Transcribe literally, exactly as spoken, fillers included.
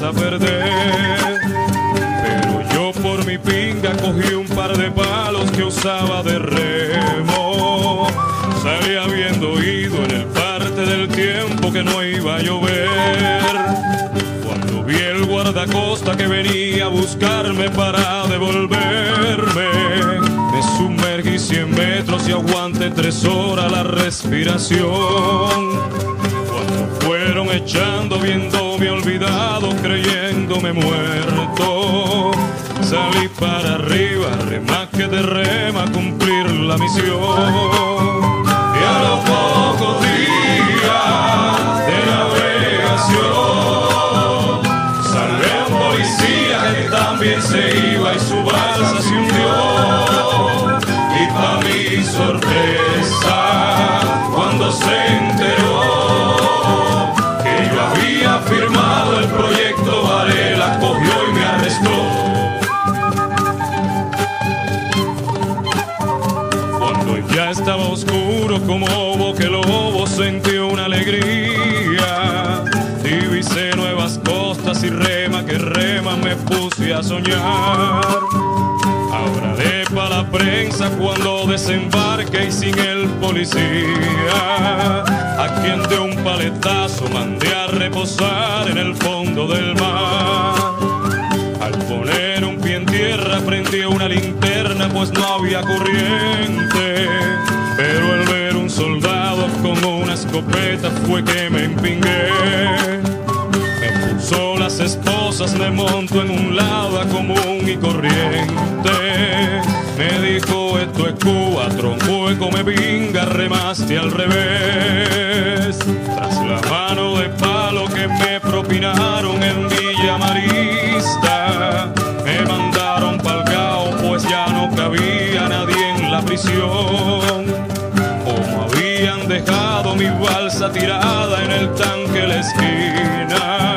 a perder. Pero yo por mi pinga cogí un par de palos que usaba de remo. Salí habiendo oído en el parte del tiempo que no iba a llover. Cuando vi el guardacosta que venía a buscarme para devolverme, me sumergí cien metros y aguanté tres horas la respiración. Cuando fueron echando viéndome olvidado, creyéndome muerto, salí para arriba, rema que te rema, a cumplir la misión. Y a los pocos días de navegación salvé a un policía que también se iba y su balsa se hundió. Y pa' mi sorpresa, cuando se enteró que yo había firmado el proyecto Varela, cogió y me arrestó. Cuando ya estaba oscuro como boque lobo, sentí una alegría. Divisé nuevas costas y rema que rema me puse a soñar. Ahora de pa' la prensa cuando desembarque y sin el policía, a quien de un paletazo mandé a reposar en el fondo del mar. Al poner un pie en tierra prendí una linterna pues no había corriente, pero al ver un soldado con una escopeta fue que me empingué. Me puso las esposas de monto en un lado a común y corriente. Me dijo esto es Cuba, tronco y come pinga, remaste al revés. Tras la mano de palo que me propinaron en Villa Marista, me mandaron pa'l Gao pues ya no cabía nadie en la prisión. Como habían dejado mi balsa tirada en el tanque de la esquina,